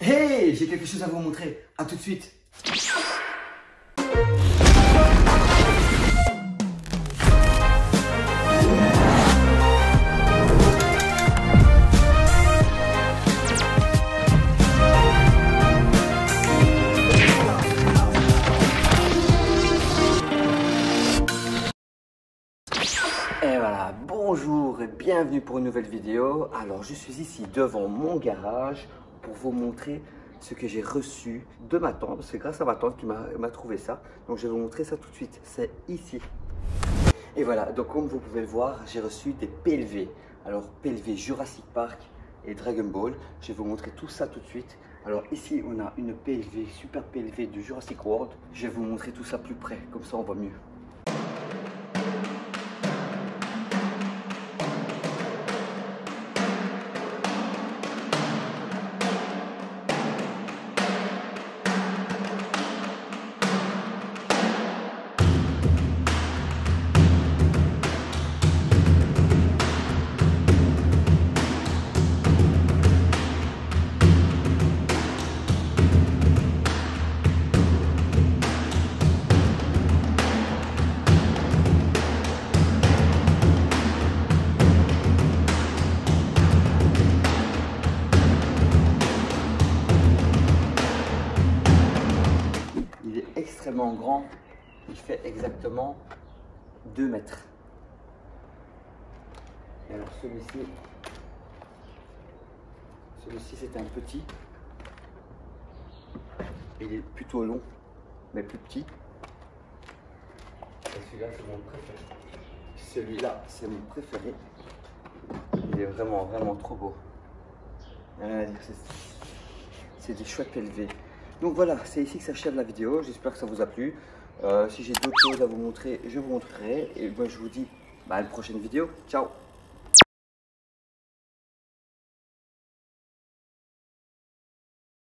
Hey, j'ai quelque chose à vous montrer. À tout de suite. Et voilà, bonjour et bienvenue pour une nouvelle vidéo. Alors je suis ici devant mon garage pour vous montrer ce que j'ai reçu de ma tante. C'est grâce à ma tante qui m'a trouvé ça. Donc je vais vous montrer ça tout de suite, c'est ici. Et voilà, donc comme vous pouvez le voir, j'ai reçu des PLV. Alors PLV Jurassic Park et Dragon Ball. Je vais vous montrer tout ça tout de suite. Alors ici on a une PLV, super PLV du Jurassic World. Je vais vous montrer tout ça plus près, comme ça on voit mieux. Extrêmement grand, il fait exactement 2 mètres. Et alors celui-ci c'est un petit, il est plutôt long mais plus petit. Et celui-là c'est mon préféré. Celui-là c'est mon préféré. Il est vraiment trop beau. Rien à dire, c'est des chouettes élevés. Donc voilà, c'est ici que s'achève la vidéo. J'espère que ça vous a plu. Si j'ai d'autres choses à vous montrer, je vous montrerai. Et moi je vous dis à une prochaine vidéo. Ciao!